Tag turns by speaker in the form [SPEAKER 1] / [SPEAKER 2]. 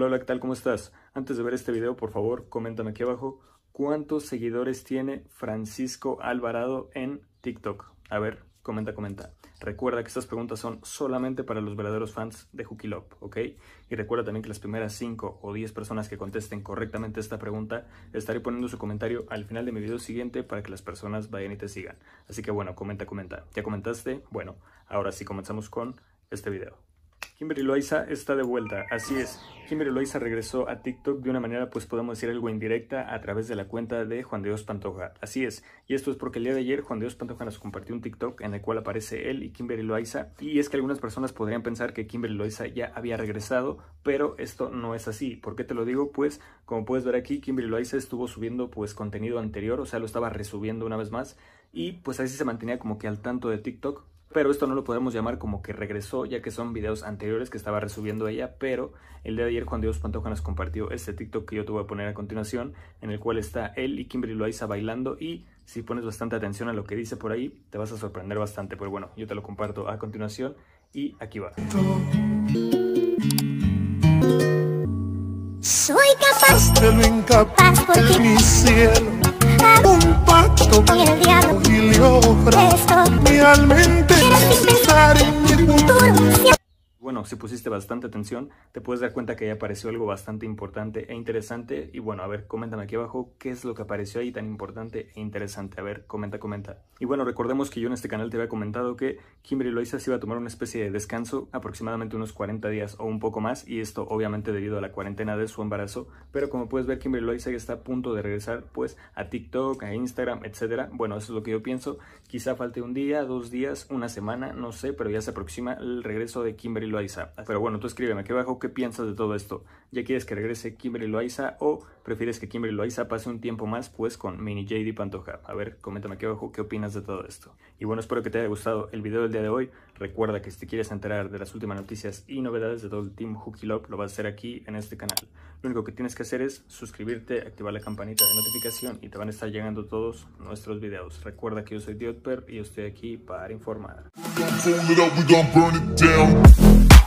[SPEAKER 1] Hola, hola, ¿qué tal? ¿Cómo estás? Antes de ver este video, por favor, coméntame aquí abajo cuántos seguidores tiene Francisco Alvarado en TikTok. A ver, comenta. Recuerda que estas preguntas son solamente para los verdaderos fans de Juki Love, ¿ok? Y recuerda también que las primeras 5 o 10 personas que contesten correctamente esta pregunta, estaré poniendo su comentario al final de mi video siguiente para que las personas vayan y te sigan. Así que bueno, comenta. ¿Ya comentaste? Bueno, ahora sí comenzamos con este video. Kimberly Loaiza está de vuelta, así es. Kimberly Loaiza regresó a TikTok de una manera, pues podemos decir algo indirecta, a través de la cuenta de Juan de Dios Pantoja. Así es, y esto es porque el día de ayer Juan de Dios Pantoja nos compartió un TikTok en el cual aparece él y Kimberly Loaiza. Y es que algunas personas podrían pensar que Kimberly Loaiza ya había regresado, pero esto no es así. ¿Por qué te lo digo? Pues como puedes ver aquí, Kimberly Loaiza estuvo subiendo pues contenido anterior, o sea, lo estaba resubiendo una vez más, y pues así se mantenía como que al tanto de TikTok. Pero esto no lo podemos llamar como que regresó, ya que son videos anteriores que estaba resubiendo ella. Pero el día de ayer Juan Dios Pantoja nos compartió este TikTok que yo te voy a poner a continuación, en el cual está él y Kimberly Loaiza bailando, y si pones bastante atención a lo que dice por ahí, te vas a sorprender bastante. Pero bueno, yo te lo comparto a continuación y aquí va.
[SPEAKER 2] Soy capaz de lo incapaz porque mi cielo un pacto con el diablo y le ofrezco mi alma entera sin pensar en mi futuro.
[SPEAKER 1] Bueno, si pusiste bastante atención, te puedes dar cuenta que ahí apareció algo bastante importante e interesante. Y bueno, a ver, coméntame aquí abajo qué es lo que apareció ahí tan importante e interesante. A ver, comenta. Y bueno, recordemos que yo en este canal te había comentado que Kimberly Loaiza se iba a tomar una especie de descanso, aproximadamente unos 40 días o un poco más, y esto obviamente debido a la cuarentena de su embarazo. Pero como puedes ver, Kimberly Loaiza ya está a punto de regresar pues a TikTok, a Instagram, etcétera. Bueno, eso es lo que yo pienso. Quizá falte un día, 2 días, una semana, no sé, pero ya se aproxima el regreso de Kimberly Loaiza. Pero bueno, tú escríbeme aquí abajo qué piensas de todo esto. ¿Ya quieres que regrese Kimberly Loaiza o prefieres que Kimberly Loaiza pase un tiempo más pues con Mini JD Pantoja? A ver, coméntame aquí abajo qué opinas de todo esto. Y bueno, espero que te haya gustado el video del día de hoy. Recuerda que si te quieres enterar de las últimas noticias y novedades de todo el Team Juki Love, lo vas a hacer aquí en este canal. Lo único que tienes que hacer es suscribirte, activar la campanita de notificación y te van a estar llegando todos nuestros videos. Recuerda que yo soy Diotper y yo estoy aquí para informar.